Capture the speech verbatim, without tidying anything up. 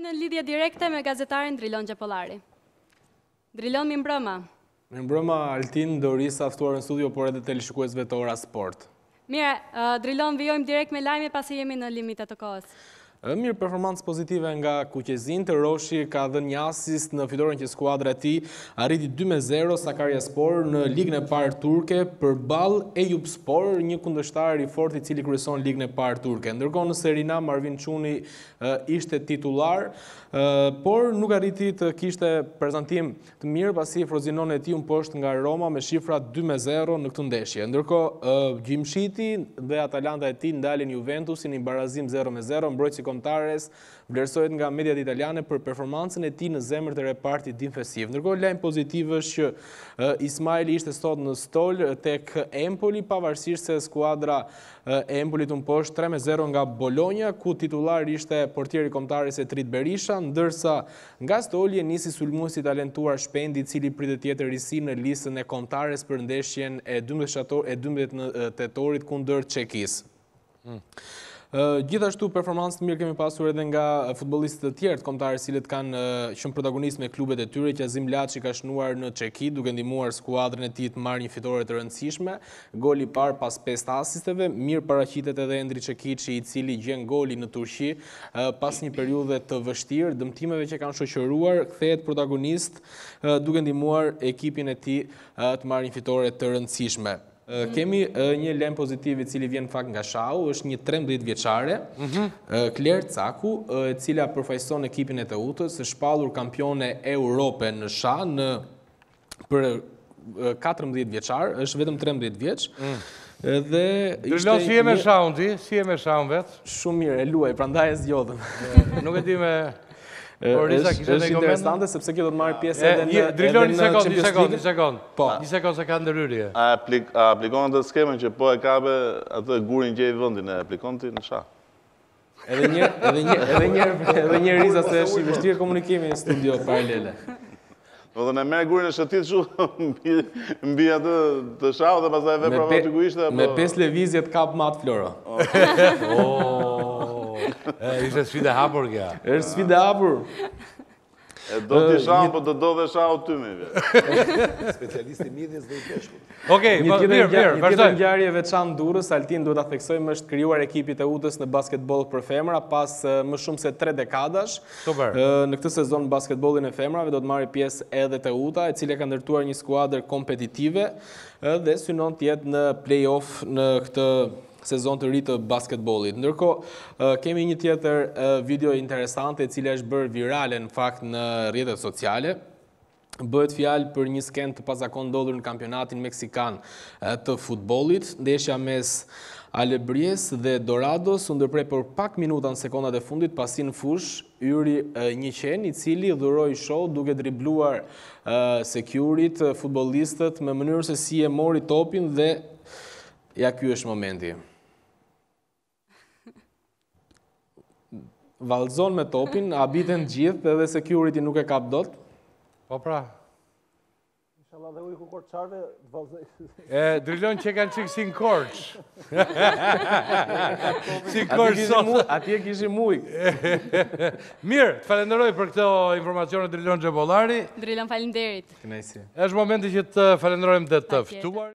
në lidhje direkte me gazetarin Drilon Gjepollari. Drilon, mi mbrëma. Mi mbrëma Altin, Dorisa, ftuar në studio, por edhe teleshikuesve të Ora Sport. Mire, uh, Drilon, vijojmë direkt me lajme pasi jemi në limitet të kohës. Mirë performancë pozitive nga Kuqezin, të Roshi ka dhënë një asist në fitoren që skuadra e tij arriti dy me zero Sakaryaspor në ligën e parë turke përballë Eyüpspor, një kundërshtar i fortë i cili kryeson ligën e parë turke. Ndërkohë në Serie A Marvin Çuni ishte titular, por nuk arriti të kishte prezantim të mirë pasi Frozinon e tij u poshtë nga Roma me shifra dy me zero në këtë ndeshje. Ndërkohë Gjimshiti dhe Atalanta e tij ndalin Juventusin në barazim zero me zero, mbrojtësi Kontares vlerësohet nga mediat italiane për performancën e tij në zemër të repartit defensiv. Ndërkohë lajm pozitiv është që uh, Ismaili ishte sot në stol tek Empoli, pavarësisht se skuadra e uh, Empolit u mposhtë tre me zero nga Bologna, ku titular ishte portieri kombëtares Etrit Berisha, ndërsa nga stoli e nisi sulmuesi i talentuar Shpendi, i cili pritet të jetë risi në listën e kombëtares për ndeshjen e dymbëdhjetë tetorit kundër Çekisë. Mm. Uh, gjithashtu performancë të mirë kemi pasur edhe nga futbollistët të tjerë të kombëtarë cilët kanë uh, qenë protagonistë me klubet e tyre. Qazim Laçi ka shnuar në Çeki duke ndihmuar skuadrën e tij të marrë një fitore të rëndësishme. Goli i parë pas pesë asisteve, mirë paraqitet edhe Endri Çekiçi, i cili gjen goli në Turqi uh, pas një periudhe të vështirë, dëmtimeve që kanë shoqëruar, kthehet protagonist uh, duke ndihmuar ekipin e tij uh, të marrë një fitore të rëndësishme. Uh, kemi uh, një lajm pozitiv i cili vjen fakt nga Shau, është një trembëdhjetë vjeçare, mm -hmm. uh, Kler Caku, uh, e cila përfaqëson ekipin e Teutës, është shpallur kampione Europe në Sha në për uh, katërmbëdhjetë vjeçar, është vetëm trembëdhjetë vjeç. Mm. Dhe Drilon, si je me Shaun ti? Si je me Shaun vet? Shumë mirë, e luaj, prandaj e zgjodhem. Nuk e di me është interesante sepse kjo do të marrë pjesë edhe në Drilon, një sekond, një sekond, një sekond. Po, një sekond se ka ndërhyrje. A aplikon atë skemën që po e kape atë gurin gjej vendin, e aplikon ti në Shah? Edhe një, edhe një, edhe një, edhe një riza se është i vështirë komunikimi në studio paralele. Do të ne merr gurin e shëtit shu mbi mbi atë të Shah dhe pastaj vepra praktikueshte apo me pesë lëvizje të kap mat Flora. Ishte sfida hapur kja. Është sfida hapur. Do t'i Shau, po do do dhe Shau ty me vjetë. Specialisti midhjes dhe i peshkut. Okej, mirë, mirë, vazhdoj. Një tjetër ngjarje e veçantë Durrës, Altin duhet ta theksojmë, është krijuar ekipi i Teutës në basketboll për femra pas më shumë se tre dekadash. Super. Në këtë sezon basketbollin e femrave do të marrë pjesë edhe Teuta, e cila ka ndërtuar një skuadër kompetitive dhe synon të jetë në play-off në këtë sezon të ri të basketbollit. Ndërkohë, kemi një tjetër video interesante e cila është bërë virale në fakt në rrjetet sociale. Bëhet fjalë për një sken të pazakon ndodhur në kampionatin meksikan të futbollit. Ndeshja mes Alebrijes dhe Dorados u ndërprej për pak minuta në sekondat e fundit pasi në fush hyri një qen i cili dhuroi show duke dribluar securit futbollistët me mënyrë se si e mori topin dhe ja ky është momenti. Vallëzon me topin, habiten gjithë edhe security nuk e kap dot. Po pra. Inshallah dhe ujku korçarve vallëzoj. E Drilon që kanë çik si korç. Si korç sot. Atje kishim ujë. Mirë, të falenderoj për këto informacione Drilon Gjepollari. Drilon, faleminderit. Kënaqësi. Është momenti që të falenderojmë dhe të ftuar.